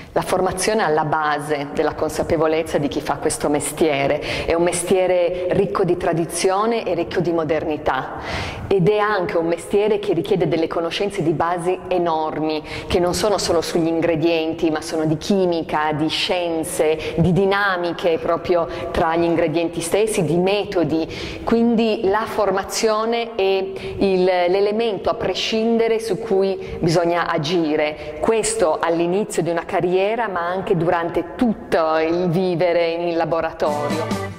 La formazione è alla base della consapevolezza di chi fa questo mestiere, è un mestiere ricco di tradizione e ricco di modernità ed è anche un mestiere che richiede delle conoscenze di base enormi, che non sono solo sugli ingredienti, ma sono di chimica, di scienze, di dinamiche proprio tra gli ingredienti stessi, di metodi, quindi la formazione è l'elemento a prescindere su cui bisogna agire, questo all'inizio di una carriera ma anche durante tutto il vivere in laboratorio.